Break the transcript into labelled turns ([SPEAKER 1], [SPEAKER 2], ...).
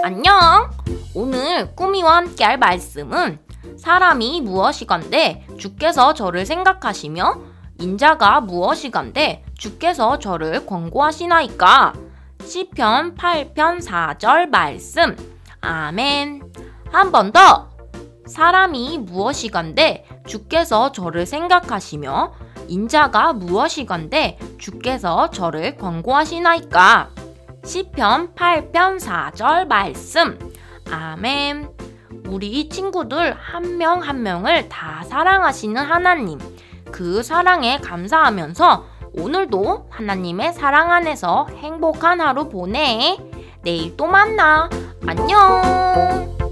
[SPEAKER 1] 안녕! 오늘 꾸미와 함께 할 말씀은 사람이 무엇이건대 주께서 저를 생각하시며 인자가 무엇이건대 주께서 저를 권고하시나이까. 시편 8편 4절 말씀. 아멘. 한 번 더. 사람이 무엇이건대 주께서 저를 생각하시며 인자가 무엇이건대 주께서 저를 권고하시나이까. 시편 8편 4절 말씀. 아멘. 우리 친구들 한 명 한 명을 다 사랑하시는 하나님, 그 사랑에 감사하면서 오늘도 하나님의 사랑 안에서 행복한 하루 보내. 내일 또 만나. 안녕.